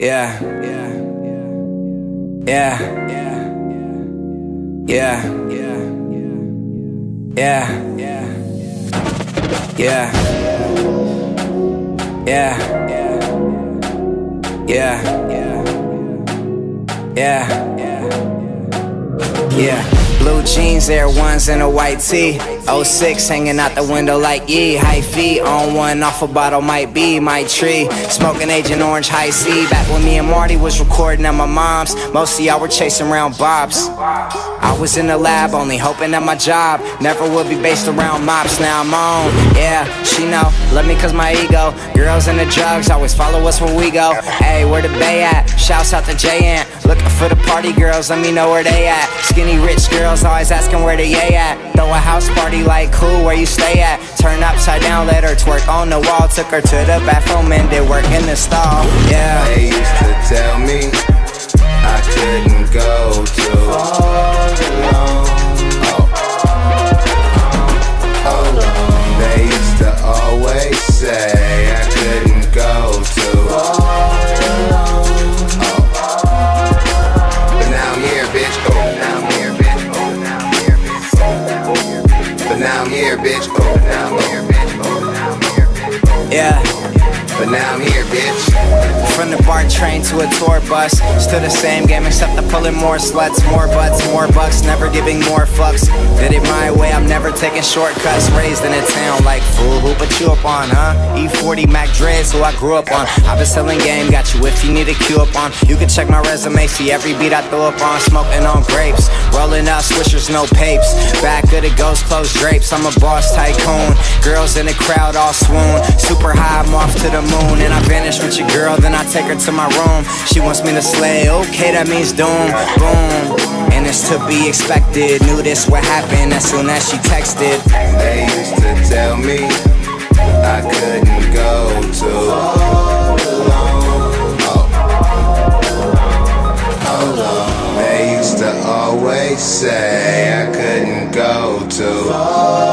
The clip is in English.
Yeah, yeah, yeah, yeah, yeah, yeah. Blue jeans, Air Ones, and a white tee. 06 hanging out the window like yee. High feet on one, off a bottle might be my tree. Smoking Agent Orange High C. Back when me and Marty was recording at my mom's. Most of y'all were chasing around bobs. I was in the lab only hoping that my job never would be based around mops. Now I'm on, yeah, she know, love me cause my ego. Girls and the drugs always follow us where we go. Hey, where the bay at? Shouts out to J-Ant. Looking for the party girls, let me know where they at. Skinny rich girls always asking where the yay at. Throw a house party like cool, where you stay at? Turn upside down, let her twerk on the wall. Took her to the bathroom and did work in the stall, yeah. They used to tell me I couldn't go too all alone. They used to always say I couldn't go too all alone. But now I'm here, bitch. Oh, now I'm here, bitch. Oh, now I'm here, bitch. But now I'm here, bitch. Oh, now I'm here, bitch. Oh, now I'm here, bitch. Yeah. But now I'm here, bitch. From the BART train to a tour bus, still the same game except I'm pulling more sluts, more butts, more bucks, never giving more fucks. Did it my way, I'm never taking shortcuts. Raised in a town like fool, who put you up on, huh? E40 Mac Dreads, who I grew up on. I've been selling game, got you if you need a cue up on. You can check my resume, see every beat I throw up on. Smoking on grapes, rolling out swishers, no papes. Back of the ghost closed drapes, I'm a boss tycoon. Girls in the crowd all swoon. Super high, I'm off to the moon. And I vanish with your girl, then I take her to my room. She wants me to slay, okay, that means doom, boom. And it's to be expected, knew this would happen as soon as she texted. They used to tell me I couldn't go too alone. They used to always say I couldn't go too